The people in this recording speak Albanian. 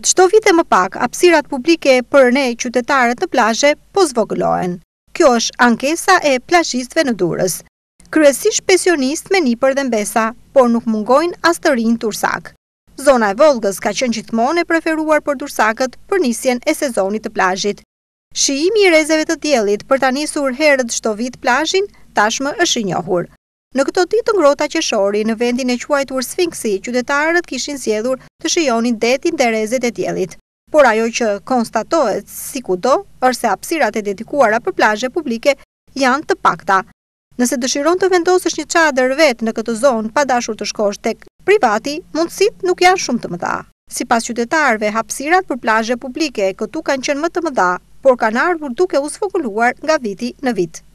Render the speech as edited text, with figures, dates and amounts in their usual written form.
Çdo vit e më pak, hapësirat publike për ne qytetarët në plazhe po zvogëlohen. Kjo është ankesa e plazhistëve në Durrës. Kryesisht pensionistë me nipër dhe mbesa, por nuk mungojnë as të rinj tursak. Zona e Volgës ka qenë gjithmonë e preferuar për tursakët për nisjen e sezonit të plazhit. Shijimi i rrezeve të diellit për ta nisur herët çdo vit plazhin tashmë është i njohur. Në këto ditë të ngrohta qershori, në vendin e quajtur Sfinksi, qytetarët kishin zgjedhur të shijonin detin dhe rrezet e diellit. Por ajo që konstatohet sikudo është se hapësirat e dedikuara për plazhe publike janë të pakta. Nëse dëshiron të vendosësh një çadër vetë në këtë zonë pa dashur të shkosh tek privati, mundësitë nuk janë shumë të mëdha. Sipas qytetarëve, hapësirat për plazhe publike këtu kanë qenë më të mëdha, por kanë ardhur duke u zvogëluar nga viti në vit.